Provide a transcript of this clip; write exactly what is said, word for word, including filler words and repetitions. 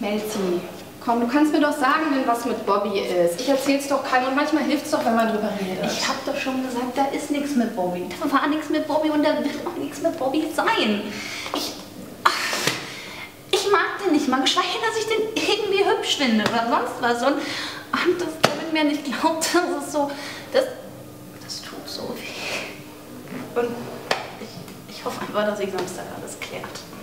Melzi, komm, du kannst mir doch sagen, wenn was mit Bobby ist. Ich erzähl's doch keinem und manchmal hilft's doch, wenn man drüber redet. Ich hab doch schon gesagt, da ist nichts mit Bobby. Da war nichts mit Bobby und da wird auch nichts mit Bobby sein. Ich, ach, ich mag den nicht mal, geschweige, dass ich den irgendwie hübsch finde oder sonst was. Und, und dass Kevin mir nicht glaubt, das ist so, das, das tut so weh. Und ich, ich hoffe einfach, dass sich Samstag alles klärt.